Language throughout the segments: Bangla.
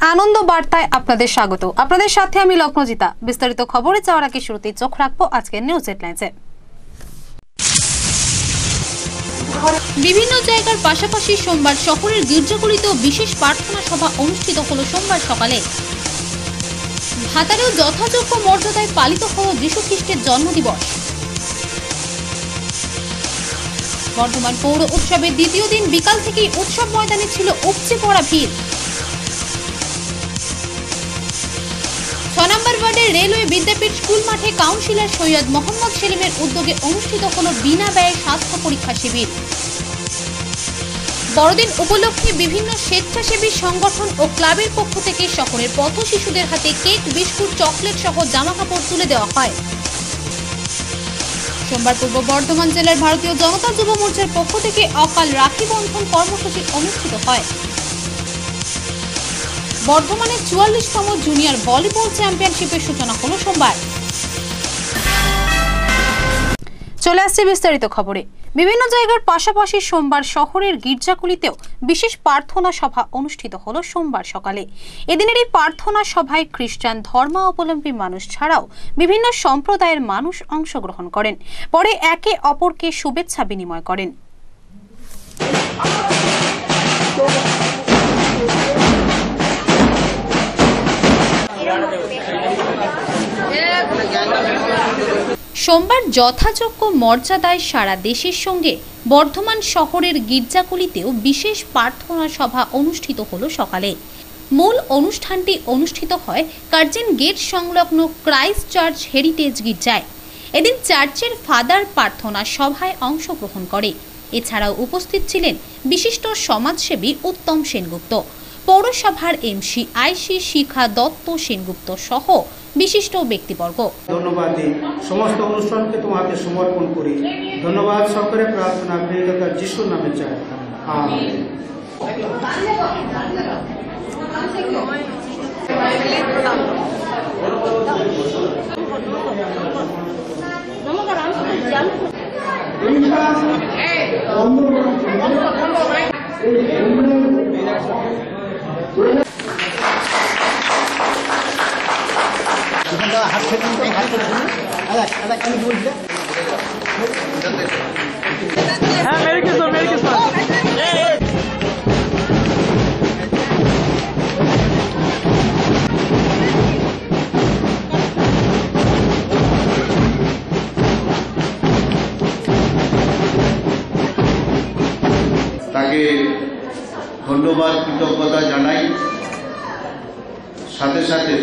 আনন্দ বার্তায় আপনাদের স্বাগত। আপনাদের সাথে আমি লক্ষ্ণজিতা। বিস্তারিত খবরে যাওয়ার আগে শুরুতেই চোখ রাখবো আজকের নিউজ হেডলাইন্সে। বিভিন্ন জায়গার পাশাপাশি সোমবার শহরের গির্জাগুলিতেও বিশেষ প্রার্থনা সভা অনুষ্ঠিত হলো সোমবার সকালে। ভাতারেও যথাযোগ্য মর্যাদায় পালিত হলো যীশু খ্রিস্টের জন্মদিবস। বর্ধমান পৌর উৎসবের দ্বিতীয় দিন বিকাল থেকেই উৎসব ময়দানে ছিল উপচে পড়া ভিড়। 6 নম্বর ওয়ার্ডের রেলওয়ে বিদ্যাপীঠ স্কুল মাঠে কাউন্সিলর সৈয়দ মোহাম্মদ সেলিমের উদ্যোগে অনুষ্ঠিত হলো বিনা ব্যয়ে স্বাস্থ্য পরীক্ষা শিবির। বড়দিন উপলক্ষে বিভিন্ন স্বেচ্ছাসেবী সংগঠন ও ক্লাবের পক্ষ থেকে শহরের পথ শিশুদের হাতে কেক, বিস্কুট, চকলেট সহ জামাকাপড় তুলে দেওয়া হয়। সোমবার পূর্ব বর্ধমান জেলার ভারতীয় জনতা যুব মোর্চার পক্ষ থেকে অকাল রাখি বন্ধন কর্মসূচি অনুষ্ঠিত হয়। বর্ধমানের 44তম জুনিয়র ভলিবল চ্যাম্পিয়নশিপের সূচনা হলো সোমবার। চলে আসছে বিস্তারিত খবরে। বিভিন্ন জায়গার পাশাপাশি সোমবার শহরের গির্জাগুলিতেও বিশেষ প্রার্থনা সভা অনুষ্ঠিত হলো সোমবার সকালে। এদিনের এই প্রার্থনা সভায় খ্রিস্টান ধর্মাবলম্বী মানুষ ছাড়াও বিভিন্ন সম্প্রদায়ের মানুষ অংশগ্রহণ করেন। পরে একে অপরকে শুভেচ্ছা বিনিময় করেন। সোমবার যথাযোগ্য মর্যাদায় সারা দেশের সঙ্গে বর্ধমান শহরের গির্জাগুলিতেও বিশেষ প্রার্থনা সভা অনুষ্ঠিত হলো সকালে। মূল অনুষ্ঠানটি অনুষ্ঠিত হয় কার্জন গেট সংলগ্ন ক্রাইস্ট চার্চ হেরিটেজ গির্জায়। এদিন চার্চের ফাদার প্রার্থনা সভায় অংশগ্রহণ করে। এছাড়াও উপস্থিত ছিলেন বিশিষ্ট সমাজসেবী উত্তম সেনগুপ্ত, পৌরসভার এমসি আইসি শিখা দত্ত সেনগুপ্ত সহ বিশিষ্ট ব্যক্তিবর্গ। ধন্যবাদ দিই সমস্ত অনুষ্ঠানকে তোমাকে সমর্পণ করি। ধন্যবাদ সকলের প্রার্থনা প্রিয়তা যিশুর নামে চাই, আমেন। তাকে ধন্যবাদ কৃতজ্ঞতা জানাই। সাথে সাথে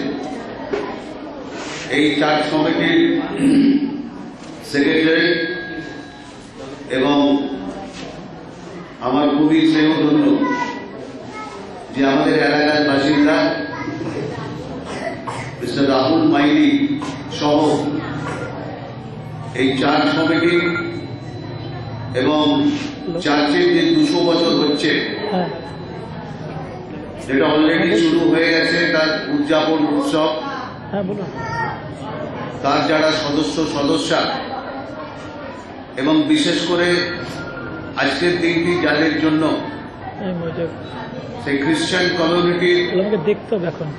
এই চার্চ কমিটির সেক্রেটারি এবং আমার খুবই স্নেহধন্য যে আমাদের এলাকার বাসিন্দা মিস্টার রাহুল মাইলি সহ এই চার্চ কমিটি এবং চার্চের যে 200 বছর হচ্ছে, যেটা অলরেডি শুরু হয়ে গেছে, তার উদযাপন উৎসব, তার যারা সদস্যা এবং বিশেষ করে আজকের দিনটি যাদের জন্য সেই খ্রিস্টান কমিউনিটি দেখতে হবে। এখন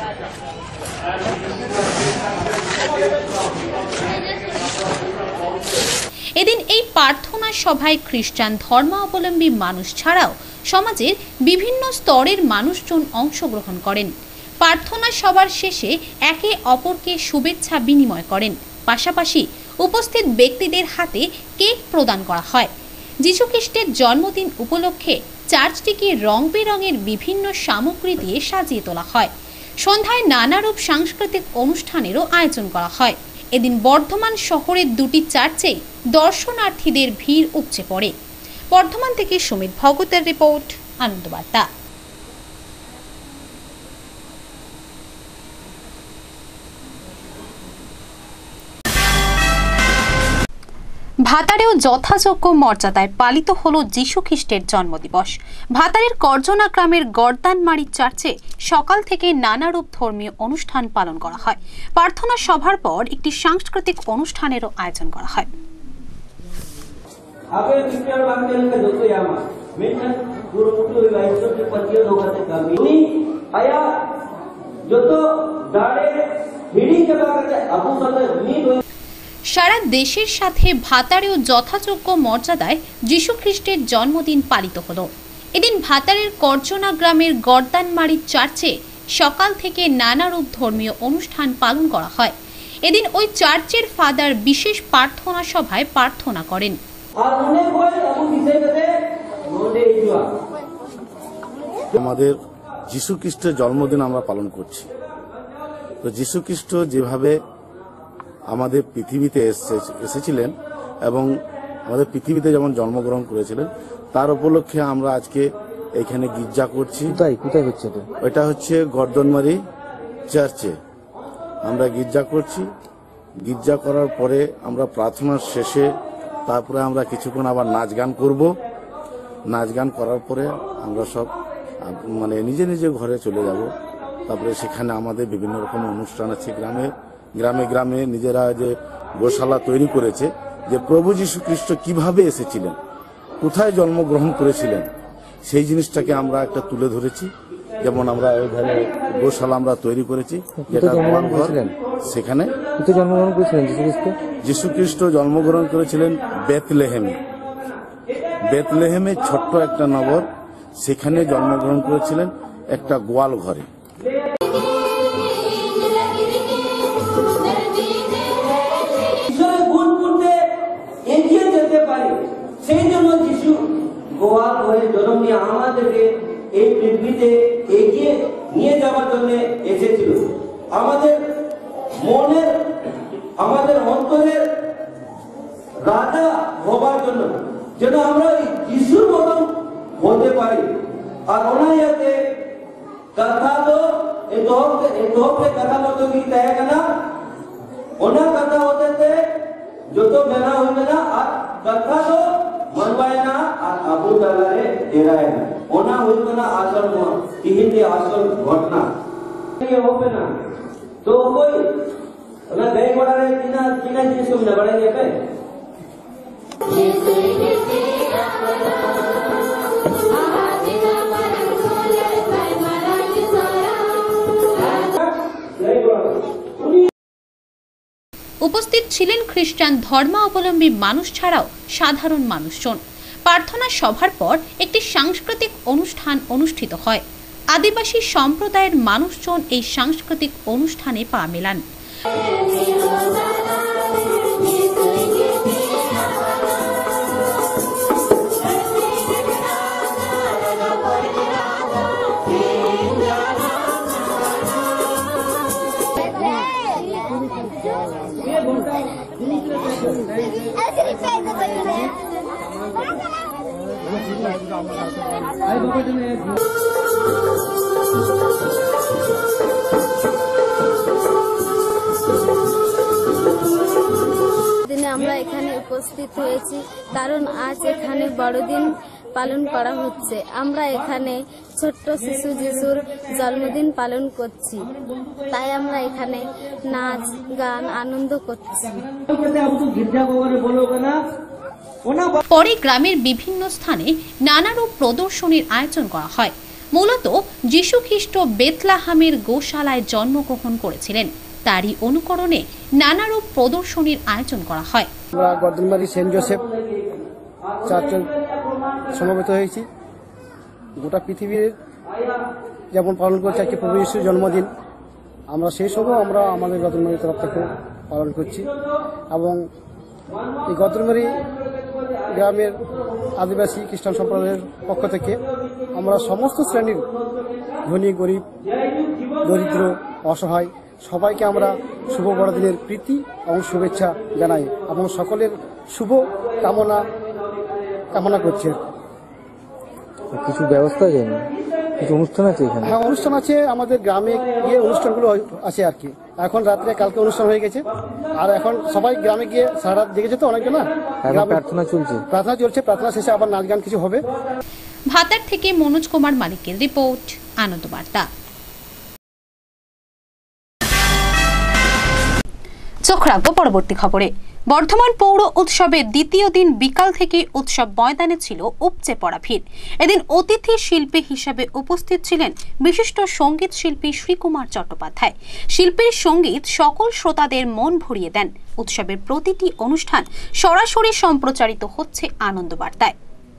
এদিন এই প্রার্থনা সভায় খ্রিস্টান ধর্মাবলম্বী মানুষ ছাড়াও সমাজের বিভিন্ন স্তরের মানুষজন অংশগ্রহণ করেন। প্রার্থনা সভার শেষে একে অপরকে শুভেচ্ছা বিনিময় করেন। পাশাপাশি উপস্থিত ব্যক্তিদের হাতে কেক প্রদান করা হয়। যীশু খ্রিস্টের জন্মদিন উপলক্ষে চার্চটিকে রং বেরঙের বিভিন্ন সামগ্রী দিয়ে সাজিয়ে তোলা হয়। সন্ধ্যায় নানারূপ সাংস্কৃতিক অনুষ্ঠানেরও আয়োজন করা হয়। এদিন বর্ধমান শহরের দুটি চার্চে দর্শনার্থীদের ভিড় উপচে পড়ে। বর্ধমান থেকে সুমিত ভগতের রিপোর্ট, আনন্দবার্তা। ভাতারেও যথাযোগ্য মর্যাদায় পালিত হলো যীশু খ্রিস্টের জন্মদিবস। ভাতারের করজনা গ্রামের গর্দানমারি চার্চে সকাল থেকে নানারূপ ধর্মীয় অনুষ্ঠান পালন করা হয়। প্রার্থনা সভার পর একটি সাংস্কৃতিক অনুষ্ঠানেরও আয়োজন করা হয়। Minsan, guru-guru iba-iso di patio doon kami. Ini, kaya সারা দেশের সাথে ভাতারেও যথাযোগ্য মর্যাদায় যীশু খ্রিস্টের জন্মদিন পালিত হলো। এদিন ভাতারের করজনা গ্রামের গর্দানমারি চার্চে সকাল থেকে নানারূপ ধর্মীয় অনুষ্ঠান পালন করা হয়। এদিন ওই চার্চের ফাদার বিশেষ প্রার্থনা সভায় প্রার্থনা করেন। আমাদের যীশু খ্রিস্টের জন্মদিন আমরা পালন করছি। তো যীশু খ্রিস্ট যেভাবে আমাদের পৃথিবীতে এসেছিলেন এবং আমাদের পৃথিবীতে যেমন জন্মগ্রহণ করেছিলেন, তার উপলক্ষে আমরা আজকে এখানে গির্জা করছি। কোথায় হচ্ছে এটা হচ্ছে গর্দনমারি চার্চে আমরা গির্জা করছি। গির্জা করার পরে আমরা প্রার্থনার শেষে তারপরে আমরা কিছুক্ষণ আবার নাচ গান করব। নাচ গান করার পরে আমরা সব নিজে নিজে ঘরে চলে যাব। তারপরে সেখানে আমাদের বিভিন্ন রকম অনুষ্ঠান আছে। গ্রামে গ্রামে নিজেরা যে গোশালা তৈরি করেছে, যে প্রভু যীশু খ্রিস্ট কিভাবে এসেছিলেন, কোথায় জন্মগ্রহণ করেছিলেন, সেই জিনিসটাকে আমরা একটা তুলে ধরেছি। যেমন আমরা ওইখানে গোশালা আমরা তৈরি করেছি, যেটা সেখানে জন্মগ্রহণ করেছিলেন যীশু খ্রিস্ট জন্মগ্রহণ করেছিলেন বেথলেহেমে ছোট্ট একটা নগর, সেখানে জন্মগ্রহণ করেছিলেন একটা গোয়াল ঘরে। এগিয়ে যেতে পারে, সেই জন্য যিশু গোয়াল ঘরে জন্ম নিয়ে আমাদেরকে এই পৃথিবীতে এগিয়ে নিয়ে যাওয়ার জন্য এসেছিল। আমাদের মনের, আমাদের অন্তরের রাজা হবার জন্য, যেন আমরা যিশুর মতন হতে পারি। আর ওনার যাতে কথা তো এই দোহকে কথা মতো কি কহেगा ना, ওনার কথা হতে যত বেনা হবে না, আর কথা তো মানবায় না, আর আবু তালারে দেরায় না। ওনা হইত না আসল তিহিতে আসল ঘটনা হবে না। তো কই ওনা গই বড়ারে কিনা জিনিস না বড়াই যাবে। উপস্থিত ছিলেন খ্রিস্টান ধর্মাবলম্বী মানুষ ছাড়াও সাধারণ মানুষজন। প্রার্থনা সভার পর একটি সাংস্কৃতিক অনুষ্ঠান অনুষ্ঠিত হয়। আদিবাসী সম্প্রদায়ের মানুষজন এই সাংস্কৃতিক অনুষ্ঠানে পা মেলান। দিনে আমরা এখানে উপস্থিত হয়েছি কারণ আজ এখানে বড়দিন পালন করা হচ্ছে। আমরা এখানে ছোট্ট শিশু যিশুর জন্মদিন পালন করছি, তাই আমরা এখানে নাচ গান আনন্দ করছি। পরে গ্রামের বিভিন্ন স্থানে নানারূপ প্রদর্শনীর আয়োজন করা হয়। মূলত যীশু খ্রিস্ট বেথলেহেমের গোশালায় জন্মগ্রহণ করেছিলেন, তারই অনুকরণে নানারূপ প্রদর্শনীর আয়োজন করা হয়। আমরা গর্দনমারি সেন্ট জোসেফ চার্চে সমবেত হয়েছি। গোটা পৃথিবীর যেমন পালন করছে আজকে প্রভু যীশুর জন্মদিন, আমরা সেই সঙ্গেও আমরা আমাদের গর্দনমারির তরফ থেকে পালন করছি। এবং এই গর্দনমারি গ্রামের আদিবাসী খ্রিস্টান সম্প্রদায়ের পক্ষ থেকে আমরা সমস্ত শ্রেণীর ধনী গরিব দরিদ্র অসহায় সবাইকে আমরা শুভ বড়দিনের প্রীতি এবং শুভেচ্ছা জানাই এবং সকলের শুভ কামনা করছি। কিছু ব্যবস্থা জানি, কিছু অনুষ্ঠান আছে এখানে? হ্যাঁ, অনুষ্ঠান আছে, আমাদের গ্রামে গিয়ে অনুষ্ঠানগুলো আছে আর কি। এখন রাত্রে কালকে অনুষ্ঠান হয়ে গেছে, আর এখন সবাই গ্রামে গিয়ে সারা রাত জেগেছে তো অনেকজন। প্রার্থনা চলছে, প্রার্থনা শেষে আবার নাচ গান কিছু হবে। ভাতার থেকে মনোজ কুমার মালিকের রিপোর্ট, আনন্দ বার্তা। চোখ রাখবো পরবর্তী খবরে। বর্ধমান পৌর উৎসবের দ্বিতীয় দিন বিকাল থেকে উৎসব ময়দানে ছিল উপচে পড়া ভিড়। এদিন অতিথি শিল্পী হিসেবে উপস্থিত ছিলেন বিশিষ্ট সঙ্গীত শিল্পী শ্রীকুমার চট্টোপাধ্যায়। শিল্পীর সঙ্গীত সকল শ্রোতাদের মন ভরিয়ে দেন। উৎসবের প্রতিটি অনুষ্ঠান সরাসরি সম্প্রচারিত হচ্ছে আনন্দ বার্তায়।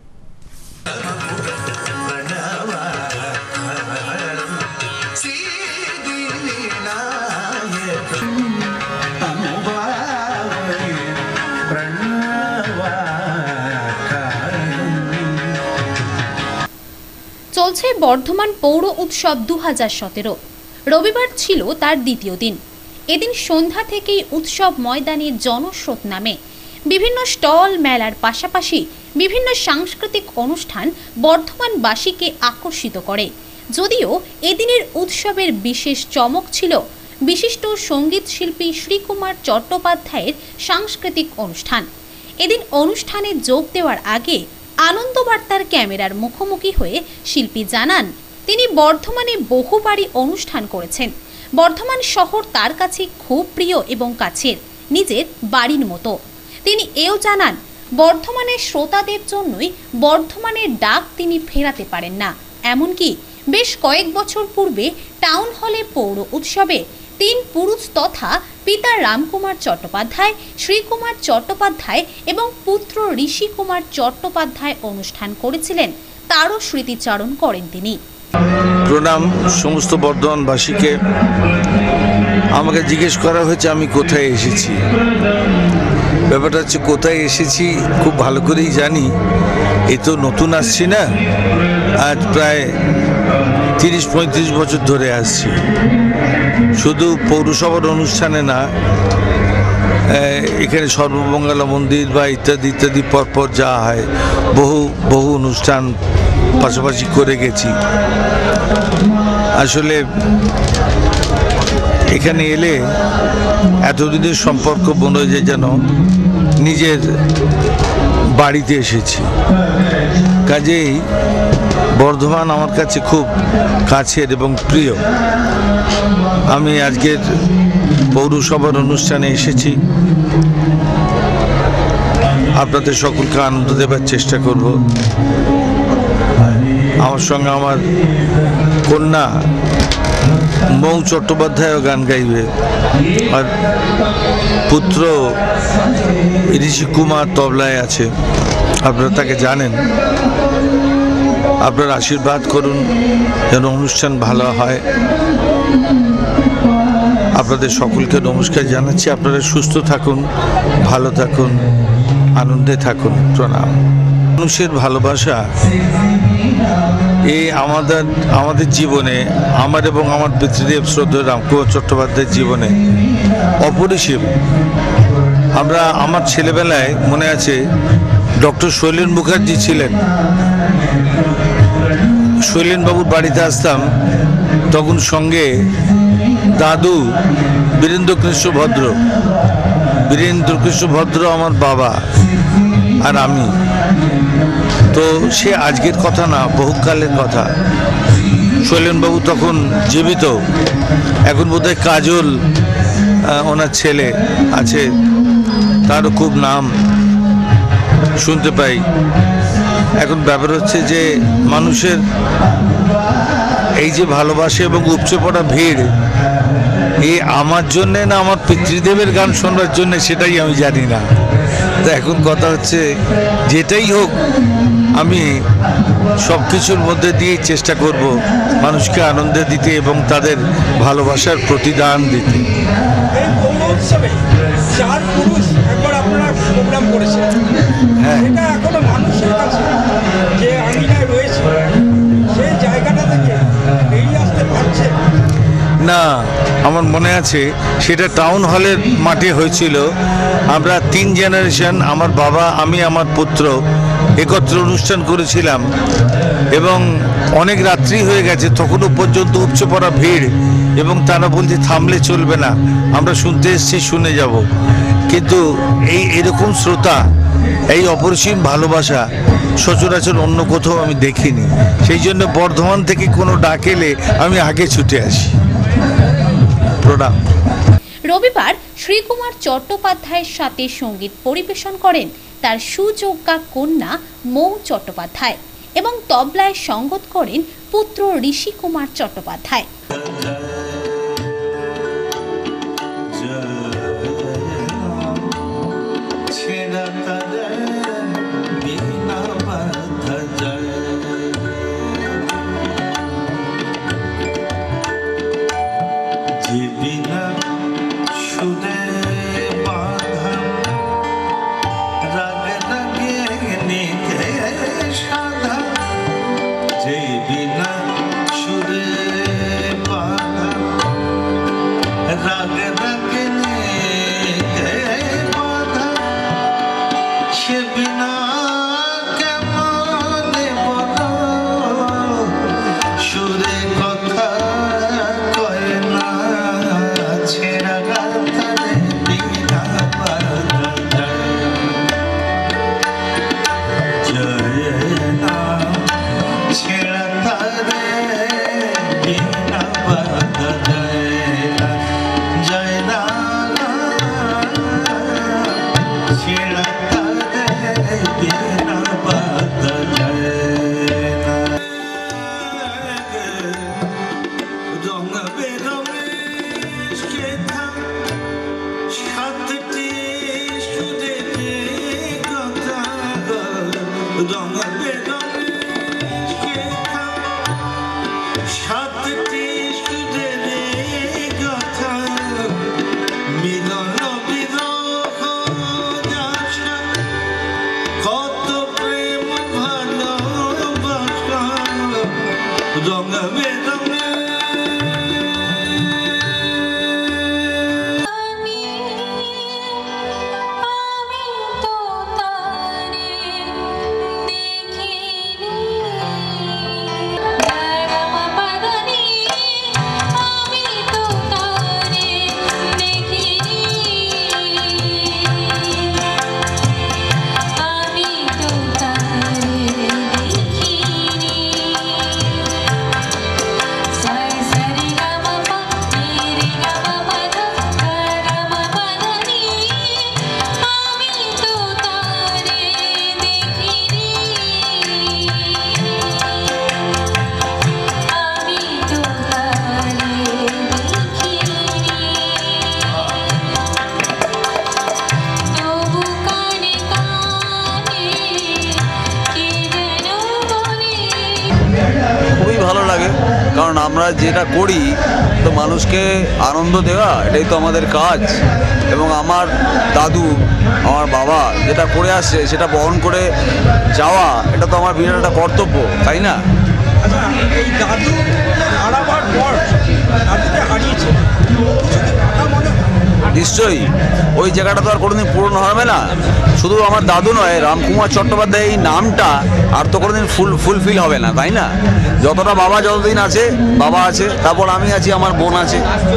চলছে বর্ধমান পৌর উৎসব 2017। রবিবার ছিল তার দ্বিতীয় দিন। এদিন সন্ধ্যা থেকেই উৎসব ময়দানে জনস্রোত নামে। বিভিন্ন স্টল মেলার পাশাপাশি বিভিন্ন সাংস্কৃতিক অনুষ্ঠান বর্ধমানবাসীকে আকর্ষিত করে। যদিও এদিনের উৎসবের বিশেষ চমক ছিল বিশিষ্ট সঙ্গীত শিল্পী শ্রীকুমার চট্টোপাধ্যায়ের সাংস্কৃতিক অনুষ্ঠান। এদিন অনুষ্ঠানে যোগ দেওয়ার আগে আনন্দ বার্তার ক্যামেরার মুখোমুখি হয়ে শিল্পী জানান, তিনি বর্ধমানে বহুবারই অনুষ্ঠান করেছেন। বর্ধমান শহর তার কাছে খুব প্রিয় এবং কাছের, নিজের বাড়ির মতো। তিনি এও জানান, বর্ধমানের শ্রোতাদের জন্যই বর্ধমানের ডাক তিনি ফেরাতে পারেন না। এমনকি বেশ কয়েক বছর পূর্বে টাউন হলে পৌর উৎসবে 3 পুরুষ তথা পিতা রামকুমার চট্টোপাধ্যায়, শ্রীকুমার চট্টোপাধ্যায় এবং পুত্র ঋষি কুমার চট্টোপাধ্যায় অনুষ্ঠান করেছিলেন, তারও স্মৃতিচারণ করেন তিনি। প্রণাম সমস্ত বর্ধমানবাসীকে। আমাকে জিজ্ঞেস করা হয়েছে আমি কোথায় এসেছি। ব্যাপারটা হচ্ছে, কোথায় এসেছি খুব ভালো করেই জানি। এই তো নতুন আসছি না, আজ প্রায় 30-35 বছর ধরে আসছি। শুধু পৌরসভার অনুষ্ঠানে না, এখানে সর্বমঙ্গলা মন্দির বা ইত্যাদি ইত্যাদি পরপর যা হয়, বহু অনুষ্ঠান পাশাপাশি করে গেছি। আসলে এখানে এলে এতদিনের সম্পর্ক মনে হয় যেন নিজের বাড়িতে এসেছি। কাজেই বর্ধমান আমার কাছে খুব কাছের এবং প্রিয়। আমি আজকের পৌরসভার অনুষ্ঠানে এসেছি। আপনাদের সকলকে আনন্দ দেবার চেষ্টা করব। আমার সঙ্গে আমার কন্যা মৌ চট্টোপাধ্যায়ও গান গাইবে, আর পুত্র ঋষি কুমার তবলায় আছে। আপনারা তাকে জানেন। আপনারা আশীর্বাদ করুন যেন অনুষ্ঠান ভালো হয়। আপনাদের সকলকে নমস্কার জানাচ্ছি। আপনারা সুস্থ থাকুন, ভালো থাকুন, আনন্দে থাকুন। প্রণাম। মানুষের ভালোবাসা এই আমাদের জীবনে, আমার এবং আমার পিতৃদেব শ্রদ্ধেয় রামকুমার চট্টোপাধ্যায়ের জীবনে অপরিসীম। আমার ছেলেবেলায় মনে আছে, ডক্টর শৈলেন মুখার্জি ছিলেন। শৈলেনবাবুর বাড়িতে আসতাম, তখন সঙ্গে দাদু বীরেন্দ্রকৃষ্ণ ভদ্র আমার বাবা আর আমি। তো সে আজকের কথা না, বহুকালের কথা। শৈলেনবাবু তখন জীবিত। এখন বোধহয় কাজল ওনার ছেলে আছে, তারও খুব নাম শুনতে পাই। এখন ব্যাপার হচ্ছে যে মানুষের এই যে ভালোবাসা এবং উপচে পড়া ভিড়, এই আমার জন্যে না আমার পিতৃদেবের গান শোনার জন্য, সেটাই আমি জানি না। তো এখন কথা হচ্ছে, যেটাই হোক আমি সব কিছুর মধ্যে দিয়ে চেষ্টা করব মানুষকে আনন্দ দিতে এবং তাদের ভালোবাসার প্রতিদান দিতে। হ্যাঁ, না, আমার মনে আছে সেটা টাউন হলের মাঠে হয়েছিল। আমরা 3 জেনারেশন, আমার বাবা, আমি, আমার পুত্র একত্রে অনুষ্ঠান করেছিলাম এবং অনেক রাত্রি হয়ে গেছে, তখনও পর্যন্ত উপচে পড়া ভিড় এবং তারা বলছে থামলে চলবে না, আমরা শুনতে এসেছি, শুনে যাব। কিন্তু এরকম শ্রোতা, এই অপরিসীম ভালোবাসা সচরাচর অন্য কোথাও আমি দেখিনি। সেই জন্য বর্ধমান থেকে কোনো ডাক এলে আমি আগে ছুটে আসি। প্রণাম। রবিবার শ্রীকুমার চট্টোপাধ্যায়ের সাথে সঙ্গীত পরিবেশন করেন তার সুযোগ্যা কন্যা মৌ চট্টোপাধ্যায় এবং তবলায় সঙ্গত করেন পুত্র ঋষি কুমার চট্টোপাধ্যায়। কারণ আমরা যেটা করি তো মানুষকে আনন্দ দেওয়া, এটাই তো আমাদের কাজ। এবং আমার দাদু, আমার বাবা যেটা করে আসছে সেটা বহন করে যাওয়া, এটা তো আমার বিরাট একটা কর্তব্য, তাই না? এই দাদু হারাবার পর দাদুকে হারিয়েছে, নিশ্চয়ই ওই জায়গাটা তো আর কোনোদিন পূরণ হবে না। শুধু আমার দাদু নয়, রামকুমার চট্টোপাধ্যায় এই নামটা আর তো কোনোদিন ফুলফিল হবে না, তাই না? যতটা বাবা যতদিন আছে, বাবা আছে, তারপর আমি আছি, আমার বোন আছে।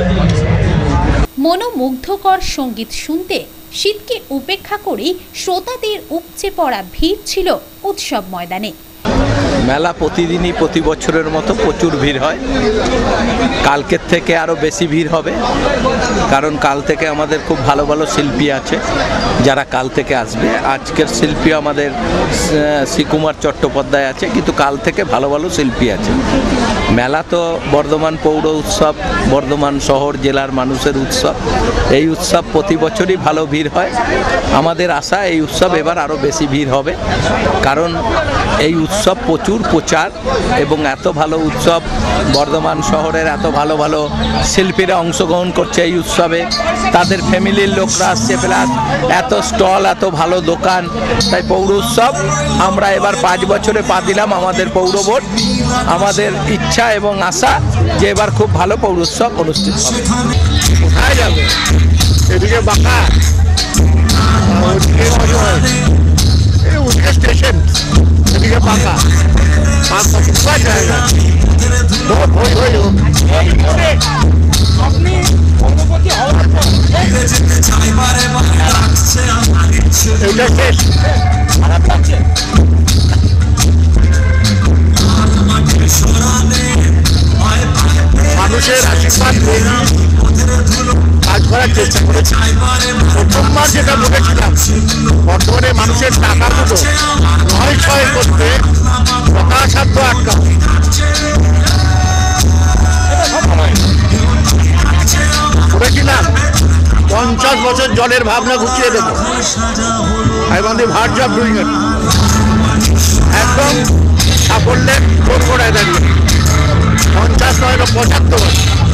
মনোমুগ্ধকর সঙ্গীত শুনতে শীতকে উপেক্ষা করেই শ্রোতাদের উপচে পড়া ভিড় ছিল উৎসব ময়দানে। মেলা প্রতিদিনই প্রতি বছরের মতো প্রচুর ভিড় হয়। কালকের থেকে আরও বেশি ভিড় হবে, কারণ কাল থেকে আমাদের খুব ভালো ভালো শিল্পী আছে যারা কাল থেকে আসবে। আজকের শিল্পী আমাদের শ্রীকুমার চট্টোপাধ্যায় আছে, কিন্তু কাল থেকে ভালো ভালো শিল্পী আছে। মেলা তো বর্ধমান পৌর উৎসব, বর্ধমান শহর জেলার মানুষের উৎসব। এই উৎসব প্রতি বছরই ভালো ভিড় হয়। আমাদের আশা এই উৎসব এবার আরও বেশি ভিড় হবে, কারণ এই উৎসব প্রচুর প্রচার এবং এত ভালো উৎসব, বর্ধমান শহরের এত ভালো ভালো শিল্পীরা অংশগ্রহণ করছে এই উৎসবে, তাদের ফ্যামিলির লোকরা আসছে, প্লাস এত স্টল, এত ভালো দোকান। তাই পৌর উৎসব আমরা এবার 5 বছরে পা দিলাম আমাদের পৌর বোর্ড। আমাদের ইচ্ছা এবং আশা যে এবার খুব ভালো পৌর উৎসব অনুষ্ঠিত হবে। কোথায় যাবে? এদিকে বাঁকা, স্টেশন, এদিকে বাঁকা, জায়গা এটা শেষ। মানুষের আশীর্বাদ কাজ করার চেষ্টা করেছি। প্রথমবার যেটা বলেছিলাম, বর্তমানে মানুষের টাকাগুলো নয় ছয় করতে যথাসাধ্য আটকাবো। বলেছিলাম 50 বছর জলের ভাবনা ঘুচিয়ে দেবো। I want the verge of doing it. একদম সাফল্যের দোরগোড়ায় দাঁড়িয়ে 50 নয় 75 বছর।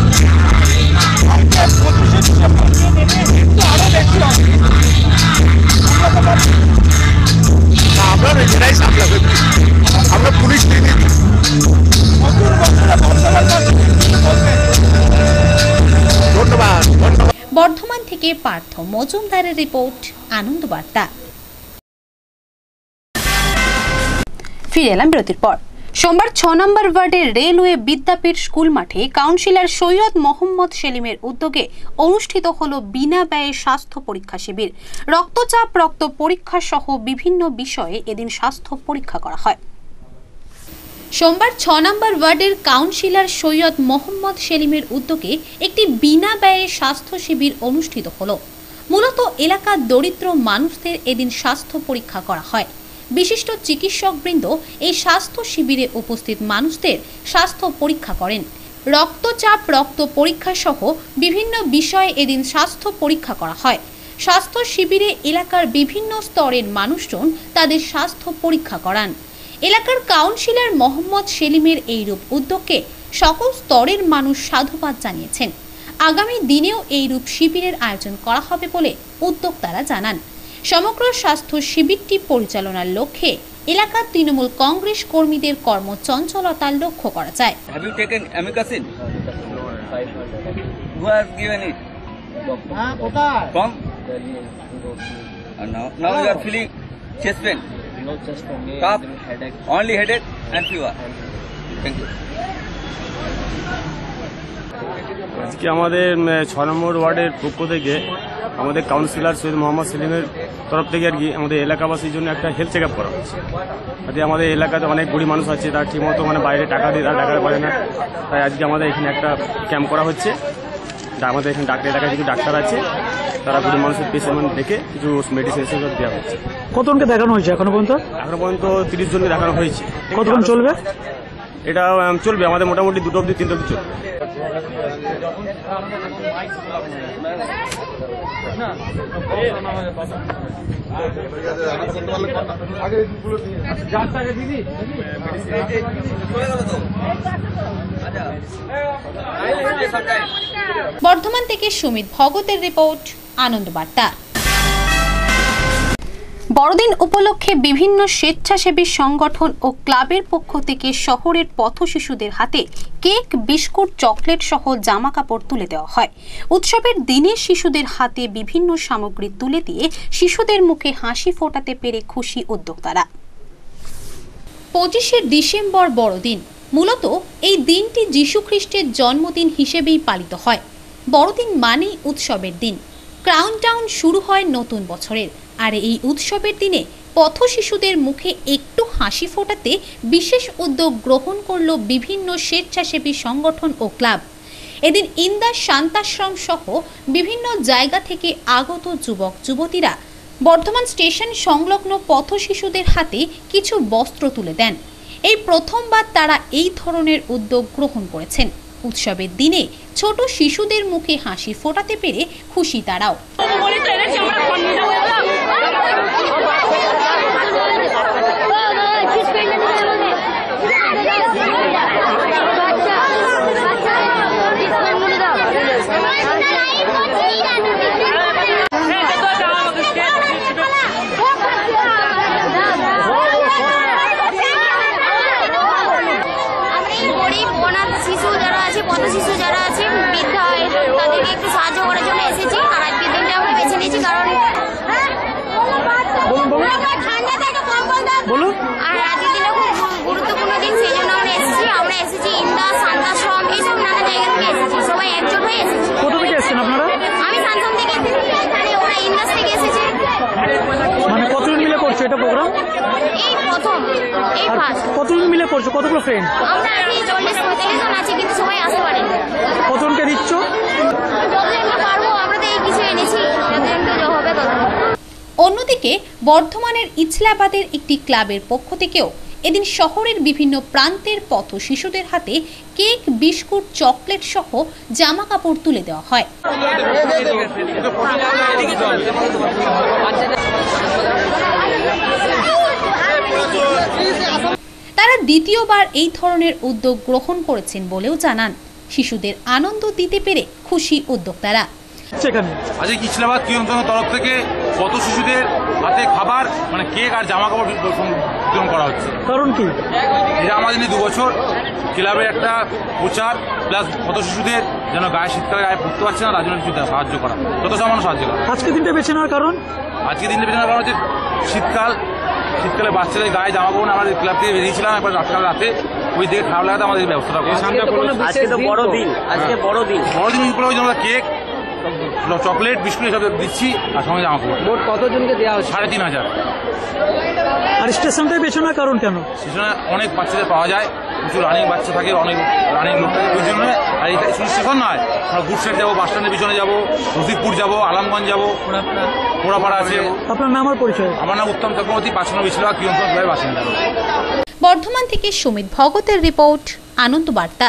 আমরা নিজেরাই সামলাবে, আমরা পুলিশ নিয়ে ধন্যবাদ। বর্ধমান থেকে পার্থ মজুমদারের রিপোর্ট, আনন্দ বার্তা। ফিরে এলাম বিরতির পর। সোমবার 6 নম্বর ওয়ার্ডের রেলওয়ে বিদ্যাপীঠ স্কুল মাঠে কাউন্সিলর সৈয়দ মোহাম্মদ সেলিমের উদ্যোগে অনুষ্ঠিত হল বিনা ব্যয়ে স্বাস্থ্য পরীক্ষা শিবির। রক্তচাপ, রক্ত পরীক্ষা সহ বিভিন্ন বিষয়ে এদিন স্বাস্থ্য পরীক্ষা করা হয়। সোমবার 6 নম্বর ওয়ার্ডের কাউন্সিলর সৈয়দ মোহাম্মদ সেলিমের উদ্যোগে একটি বিনা ব্যয়ে স্বাস্থ্য শিবির অনুষ্ঠিত হল। মূলত এলাকার দরিদ্র মানুষদের এদিন স্বাস্থ্য পরীক্ষা করা হয়। বিশিষ্ট চিকিৎসকবৃন্দ এই স্বাস্থ্য শিবিরে উপস্থিত মানুষদের স্বাস্থ্য পরীক্ষা করেন। রক্তচাপ, রক্ত পরীক্ষা সহ বিভিন্ন বিষয়ে এদিন স্বাস্থ্য পরীক্ষা করা হয়। স্বাস্থ্য শিবিরে এলাকার বিভিন্ন স্তরের মানুষজন তাদের স্বাস্থ্য পরীক্ষা করান। এলাকার কাউন্সিলর মোহাম্মদ সেলিমের এইরূপ উদ্যোগকে সকল স্তরের মানুষ সাধুবাদ জানিয়েছেন। আগামী দিনেও এইরূপ শিবিরের আয়োজন করা হবে বলে উদ্যোক্তারা জানান। সমগ্র স্বাস্থ্য শিবিরটি পরিচালনার লক্ষ্যে এলাকার তৃণমূল কংগ্রেস কর্মীদের কর্মচঞ্চলতার লক্ষ্য করা যায়। Have you taken amikacin? Who has given it? From? Now you are feeling chest pain, cough, only headache and fever. Thank you. আজকে আমাদের 6 নম্বর ওয়ার্ডের পক্ষ থেকে আমাদের কাউন্সিলর সৈয়দ মোহাম্মদ সেলিমের তরফ থেকে আর কি আমাদের এলাকাবাসীর জন্য একটা হেলথ চেক আপ করা হচ্ছে। যাতে আমাদের এলাকাতে অনেক গরিব মানুষ আছে, তারা ঠিকমতো মানে বাইরে টাকা দিয়ে তারা টাকা পারে না। তাই আজকে আমাদের এখানে একটা ক্যাম্প করা হচ্ছে। আমাদের এখানে এলাকায় কিছু ডাক্তার আছে, তারা গরিব মানুষের পেশেন্ট দেখে কিছু মেডিসিন এসব দেওয়া হচ্ছে। কতজনকে দেখানো হয়েছে এখনো পর্যন্ত? 30 জনকে দেখানো হয়েছে। কতক্ষণ চলবে এটা? চলবে আমাদের মোটামুটি 2টো অবধি 3টো অবধি চলবে। বর্ধমান থেকে সুমিত ভগতের রিপোর্ট, আনন্দ বার্তা। বড়দিন উপলক্ষে বিভিন্ন স্বেচ্ছাসেবী সংগঠন ও ক্লাবের পক্ষ থেকে শহরের পথ শিশুদের হাতে কেক, বিস্কুট, চকলেট সহ জামা কাপড় তুলে দেওয়া হয়। উৎসবের দিনে শিশুদের হাতে বিভিন্ন সামগ্রী তুলে দিয়ে শিশুদের মুখে হাসি ফোটাতে পেরে খুশি উদ্যোক্তারা। 25শে ডিসেম্বর বড়দিন। মূলত এই দিনটি যীশু খ্রিস্টের জন্মদিন হিসেবেই পালিত হয়। বড়দিন মানেই উৎসবের দিন। কাউন্টডাউন শুরু হয় নতুন বছরের। আর এই উৎসবের দিনে পথ শিশুদের মুখে একটু হাসি ফোটাতে বিশেষ উদ্যোগ গ্রহণ করল বিভিন্ন স্বেচ্ছাসেবী সংগঠন ও ক্লাব। এদিন ইন্দাস শান্তাশ্রম সহ বিভিন্ন জায়গা থেকে আগত যুবক যুবতীরা বর্ধমান স্টেশন সংলগ্ন পথ শিশুদের হাতে কিছু বস্ত্র তুলে দেন। এই প্রথমবার তারা এই ধরনের উদ্যোগ গ্রহণ করেছেন। উৎসবের দিনে ছোট শিশুদের মুখে হাসি ফোটাতে পেরে খুশি তারাও। পথ শিশু যারা আছে, বৃদ্ধা, তাদেরকে একটু সাহায্য করার জন্য এসেছি। আর আজকের দিনটা আমরা বেছে নিয়েছি কারণ আর আজকের দিনটা খুব গুরুত্বপূর্ণ দিন, সেই জন্য আমরা এসেছি। আমরা এসেছি ইন্দাস, শান্তাশ্রম, এইসব নানা জায়গা থেকে এসেছি। সবাই একজোট হয়ে এসেছি। কোথা থেকে এসেছেন আপনারা? আমি শান্তন থেকে এসেছি, ওরা ইন্দাস থেকে এসেছে। মানে কতজন মিলে করছো এটা প্রোগ্রাম? এই প্রথম, এই ফার্স্ট। কতজন মিলে করছো? কতগুলো ফ্রেন্ড? আমরা 40-45 জন আছি, কিন্তু সবাই আসতে পারেনি। কতজনকে দিচ্ছ? যতজনকে পারবো। আমাদের অন্যদিকে বর্ধমানের ইছলাবাদের একটি ক্লাবের পক্ষ থেকেও এদিন শহরের বিভিন্ন প্রান্তের পথ শিশুদের হাতে কেক, বিস্কুট, চকলেট সহ জামা কাপড় তুলে দেওয়া হয়। তারা দ্বিতীয়বার এই ধরনের উদ্যোগ গ্রহণ করেছেন বলেও জানান। শিশুদের আনন্দ দিতে পেরে খুশি উদ্যোক্তারা। আজকে ইছলাবাদ কিয়ন্তনের তরফ থেকে কত শিশুদের হাতে খাবার মানে কেক আর জামা কাপড় বিতরণ করা হচ্ছে। কারণ কি? এটা আমাদের 2 বছর ক্লাবের একটা প্রচার, প্লাস কত শিশুদের যেন গায়ে শীতকালে গায়ে পড়তে পারছে না, রাজনৈতিক সাহায্য করা, যত সামান্য সাহায্য করা। আজকে দিনটা বেছে নেওয়ার কারণ? আজকে দিনটা বেছে নেওয়ার কারণ হচ্ছে শীতকালে বাচ্চাদের গায়ে জামা কাপড় আমাদের ক্লাব থেকে বেরিয়েছিলাম, একবার রাতে ওই দিকে খারাপ লাগাতে আমাদের ব্যবস্থা করা। আজকে তো বড় দিন, আজকে বড় দিন উপলক্ষে আমরা কেক, চকলেট, বিস্কুট সব দিচ্ছি আর সঙ্গে জামা কাপড়। মোট কতজনকে দেওয়া হচ্ছে? 3500। আর স্টেশনটাই বেছে নেওয়ার কারণ কেন? স্টেশনে অনেক বাচ্চাদের পাওয়া যায়, প্রচুর রানিং বাচ্চা থাকে, অনেক রানিং লোক থাকে, ওই জন্য। আর এটা শুধু স্টেশন নয়, আমরা গুডসাইড যাবো, বাস স্ট্যান্ডের পিছনে যাবো, রশিদপুর যাবো, আলমগঞ্জ যাবো, পোড়াপাড়া আছে। আপনার নাম আর পরিচয়? আমার নাম উত্তম চক্রবর্তী, 5 নম্বর ইছলাবাদ কিয়ন্তন ক্লাবের বাসিন্দা। বর্ধমান থেকে সুমিত ভগতের রিপোর্ট, আনন্দ বার্তা।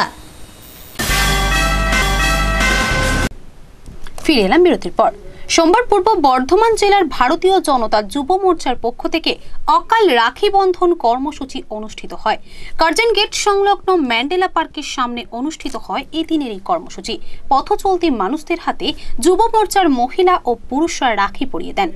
ফিরে এলাম বিরতির পর। সোমবার পূর্ব বর্ধমান জেলার ভারতীয় জনতা যুব মোর্চার পক্ষ থেকে অকাল রাখি বন্ধন কর্মসূচি অনুষ্ঠিত হয়। কার্জন গেট সংলগ্ন ম্যান্ডেলা পার্কের সামনে অনুষ্ঠিত হয় এই দিনের এই কর্মসূচি। পথ চলতি মানুষদের হাতে যুব মোর্চার মহিলা ও পুরুষরা রাখি পরিয়ে দেন।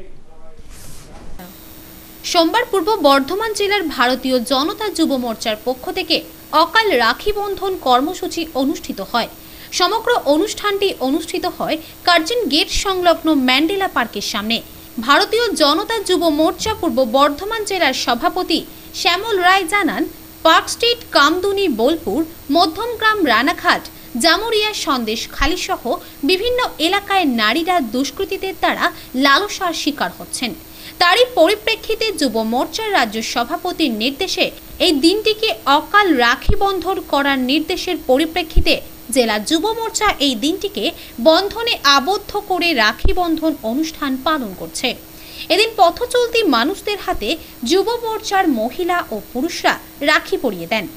সোমবার পূর্ব বর্ধমান জেলার ভারতীয় জনতা যুব মোর্চার পক্ষ থেকে অকাল রাখি বন্ধন কর্মসূচি অনুষ্ঠিত হয়। সমগ্র অনুষ্ঠানটি অনুষ্ঠিত হয় কার্জন গেট সংলগ্ন ম্যান্ডেলা পার্কের সামনে। ভারতীয় জনতা যুব মোর্চা পূর্ব বর্ধমান জেলার সভাপতি শ্যামল রায় জানান, Park Street, Kamduni, Bolpur, Madhyamgram, Ranaghat, Jamuria, Sandeshkhali সহ বিভিন্ন এলাকায় নারীরা দুষ্কৃতীদের দ্বারা লালসার শিকার হচ্ছেন। তারই পরিপ্রেক্ষিতে যুব মোর্চার রাজ্য সভাপতির নির্দেশে এই দিনটিকে অকাল রাখি বন্ধন করার নির্দেশের পরিপ্রেক্ষিতে জেলা যুব মোর্চা এই দিনটিকে বন্ধনে আবদ্ধ করে রাখি বন্ধন অনুষ্ঠান পালন করছে। এদিন পথ চলতি মানুষদের হাতে যুব মোর্চার মহিলা ও পুরুষরা রাখি পরিয়ে দেন।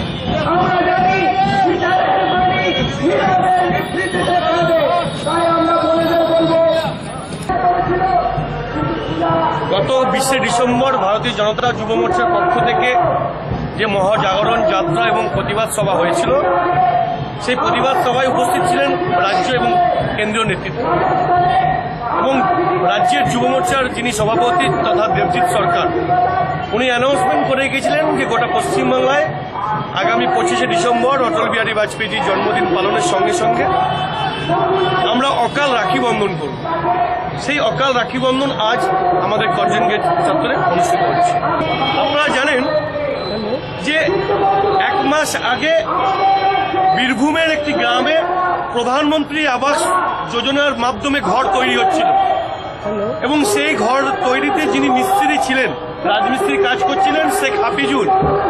গত 20 ডিসেম্বর ভারতীয় জনতা যুব মোর্চার পক্ষ থেকে যে মহাজাগরণ যাত্রা এবং প্রতিবাদ সভা হয়েছিল, সেই প্রতিবাদ সভায় উপস্থিত ছিলেন রাজ্য এবং কেন্দ্রীয় নেতৃত্ব এবং রাজ্যের যুব মোর্চার যিনি সভাপতি তথা দেবজিৎ সরকার, উনি অ্যানাউন্সমেন্ট করে গিয়েছিলেন যে গোটা পশ্চিমবাংলায় আগামী 25 ডিসেম্বর অটল বিহারী বাজপেয়ীজির জন্মদিন পালনের সঙ্গে সঙ্গে আমরা অকাল রাখি বন্ধন করব। সেই অকাল রাখি বন্ধন আজ আমাদের কার্জন গেট চত্বরে অনুষ্ঠিত হচ্ছে। আপনারা জানেন যে 1 মাস আগে বীরভূমের একটি গ্রামে প্রধানমন্ত্রী আবাস যোজনার মাধ্যমে ঘর তৈরি হচ্ছিল এবং সেই ঘর তৈরিতে যিনি মিস্ত্রি ছিলেন, রাজমিস্ত্রি কাজ করছিলেন শেখ হাফিজুল।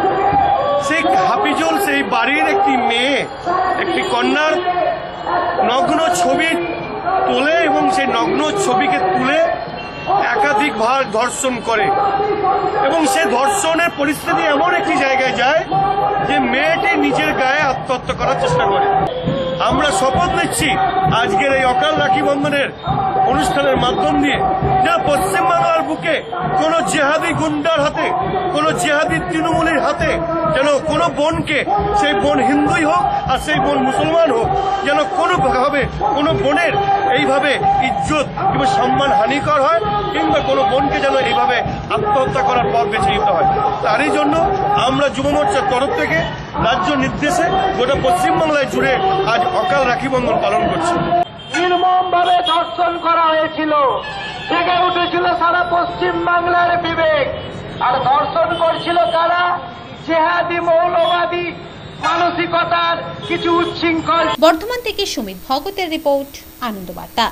সেই বাড়ির একটি মেয়ে, একটি কন্যার নগ্ন ছবি তোলে এবং সেই নগ্ন ছবিকে তুলে একাধিকবার ধর্ষণ করে এবং সেই ধর্ষণের পরিস্থিতি এমন একটি জায়গায় যায় যে মেয়েটি নিজের গায়ে আত্মহত্যা করার চেষ্টা করে। আমরা শপথ নিচ্ছি আজকের এই অকাল রাখি বন্ধনের অনুষ্ঠানের মাধ্যম দিয়ে যে পশ্চিমবাংলার বুকে কোনো জেহাদি গুন্ডার হাতে, কোনো জেহাদি তৃণমূলের হাতে যেন কোনো বোনকে, সেই বোন হিন্দুই হোক আর সেই বোন মুসলমান হোক, যেন কোনোভাবে কোনো বোনের এইভাবে ইজ্জত কিংবা সম্মান হানিকর হয় কিংবা কোনো বোনকে যেন এইভাবে আত্মহত্যা করার পথ বেছে নিতে হয়। তারই জন্য আমরা যুব মোর্চার তরফ থেকে রাজ্য নির্দেশে গোটা পশ্চিমবাংলায় জুড়ে আজ অকাল রাখি বন্ধন পালন করছি। নির্মমভাবে ধর্ষণ করা হয়েছিল, জেগে উঠেছিল সারা পশ্চিম বাংলার বিবেক। আর ধর্ষণ করছিল কারা? জেহাদি মৌলবাদী মানসিকতার কিছু উচ্ছৃঙ্খল। বর্ধমান থেকে সুমিত ভগতের রিপোর্ট, আনন্দ বার্তা।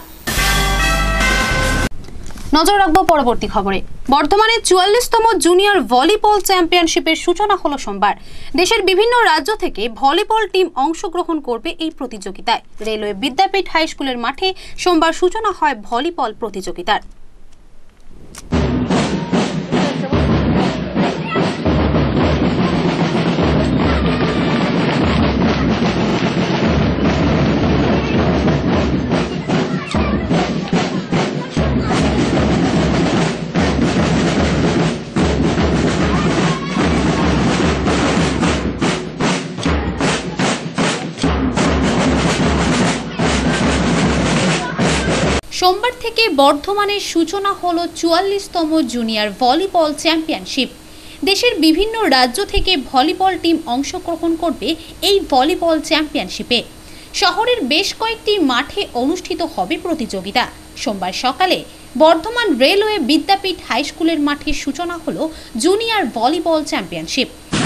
নজর রাখবো পরবর্তী খবরে। বর্ধমানে 44তম জুনিয়র ভলিবল চ্যাম্পিয়নশিপের সূচনা হলো সোমবার। দেশের বিভিন্ন রাজ্য থেকে ভলিবল টিম অংশগ্রহণ করবে এই প্রতিযোগিতায়। রেলওয়ে বিদ্যাপীঠ হাই স্কুলের মাঠে সোমবার সূচনা হয় ভলিবল প্রতিযোগিতার। সোমবার থেকে বর্ধমানের সূচনা হলো 44তম জুনিয়র ভলিবল চ্যাম্পিয়নশিপ। দেশের বিভিন্ন রাজ্য থেকে ভলিবল টিম অংশগ্রহণ করবে এই ভলিবল চ্যাম্পিয়নশিপে। শহরের বেশ কয়েকটি মাঠে অনুষ্ঠিত হবে প্রতিযোগিতা। সোমবার সকালে বর্ধমান রেলওয়ে বিদ্যাপীঠ হাই স্কুলের মাঠে সূচনা হলো জুনিয়র ভলিবল চ্যাম্পিয়নশিপ।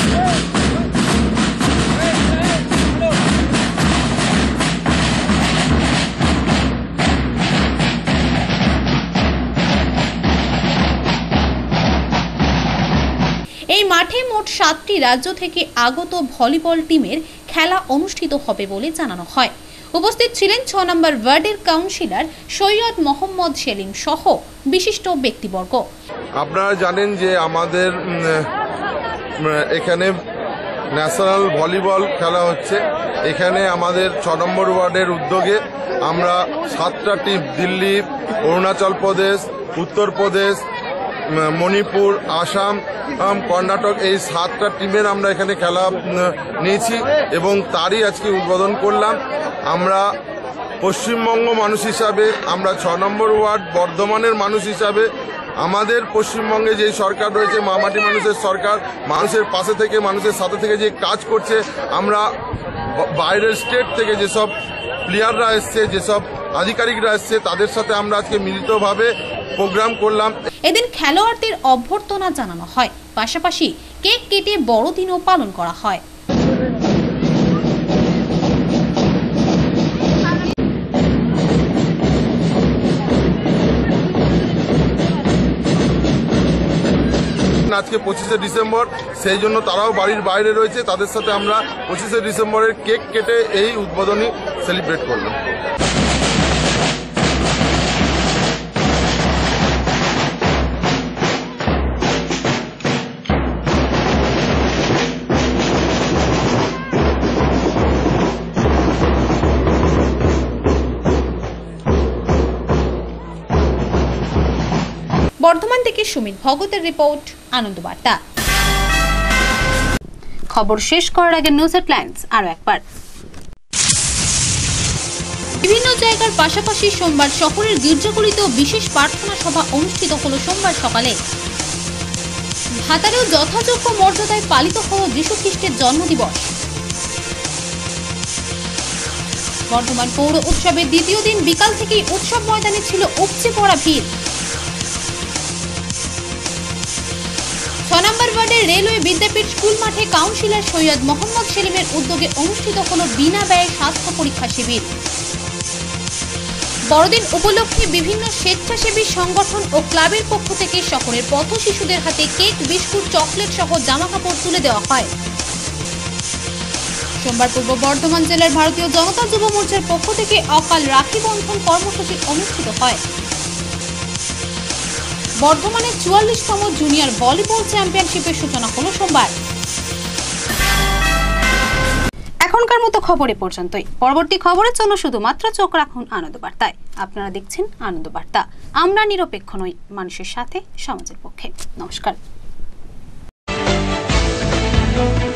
এই মাঠে মোট 7টি রাজ্য থেকে আগত ভলিবল টিমের খেলা অনুষ্ঠিত হবে বলে জানানো হয়। উপস্থিত ছিলেন 6 নম্বর ওয়ার্ডের কাউন্সিলর সৈয়দ মোহাম্মদ সেলিম সহ বিশিষ্ট ব্যক্তিবর্গ। আপনারা জানেন যে আমাদের এখানে ন্যাশনাল ভলিবল খেলা হচ্ছে। এখানে আমাদের 6 নম্বর ওয়ার্ডের উদ্যোগে আমরা 7টা টিম, দিল্লি, অরুণাচল প্রদেশ, উত্তরপ্রদেশ, মণিপুর, আসাম, কর্ণাটক, এই 7টা টিমের আমরা এখানে খেলা নিয়েছি এবং তারই আজকে উদ্বোধন করলাম। আমরা পশ্চিমবঙ্গ মানুষ হিসাবে, আমরা 6 নম্বর ওয়ার্ড বর্ধমানের মানুষ হিসাবে, আমাদের পশ্চিমবঙ্গে যে সরকার রয়েছে, মামাটি মানুষের সরকার, মানুষের পাশে থেকে, মানুষের সাথে থেকে যে কাজ করছে, আমরা বাইরের স্টেট থেকে যেসব প্লেয়াররা এসছে, যেসব আধিকারিকরা এসছে, তাদের সাথে আমরা আজকে মিলিতভাবে প্রোগ্রাম করলাম। এদিন খেলোয়াড়দের অভ্যর্থনা জানানো হয়, পাশাপাশি কেক কেটে বড়দিনও পালন করা হয়। আজকে 25শে ডিসেম্বর, সেই জন্য তারাও বাড়ির বাইরে রয়েছে, তাদের সাথে আমরা 25শে ডিসেম্বরের কেক কেটে এই উদ্বোধনী সেলিব্রেট করলাম। বর্ধমান থেকে সুমিত ভগতের রিপোর্ট, আনন্দ বার্তা। খবর শেষ করার আগে নিউজ হেডলাইন্স আরো একবার। বিভিন্ন জায়গার পাশাপাশি সোমবার শহরের গির্জাগুলিতেও বিশেষ প্রার্থনা সভা অনুষ্ঠিত হলো সোমবার সকালে। ভাতারেও যথাযোগ্য মর্যাদায় পালিত হল যীশু খ্রিস্টের জন্মদিবস। বর্ধমান পৌর উৎসবের দ্বিতীয় দিন বিকাল থেকেই উৎসব ময়দানে ছিল উপচে পড়া ভিড়। 6 নম্বর ওয়ার্ডের রেলওয়ে বিদ্যাপীঠ স্কুল মাঠে কাউন্সিলর সৈয়দ মোহাম্মদ সেলিমের উদ্যোগে অনুষ্ঠিত হল বিনা ব্যয়ে স্বাস্থ্য পরীক্ষা শিবির। বড়দিন উপলক্ষে বিভিন্ন স্বেচ্ছাসেবী সংগঠন ও ক্লাবের পক্ষ থেকে শহরের পথ শিশুদের হাতে কেক, বিস্কুট, চকলেট সহ জামাকাপড় তুলে দেওয়া হয়। সোমবার পূর্ব বর্ধমান জেলার ভারতীয় জনতা যুব মোর্চার পক্ষ থেকে অকাল রাখি বন্ধন কর্মসূচি অনুষ্ঠিত হয়। বর্ধমানে 44তম জুনিয়র ভলিবল চ্যাম্পিয়নশিপের সূচনা হলো সোমবার। এখনকার মতো খবর এ পর্যন্তই। পরবর্তী খবরের জন্য শুধুমাত্র চোখ রাখুন আনন্দ বার্তায়। আপনারা দেখছেন আনন্দ বার্তা। আমরা নিরপেক্ষ নই, মানুষের সাথে, সমাজের পক্ষে। নমস্কার।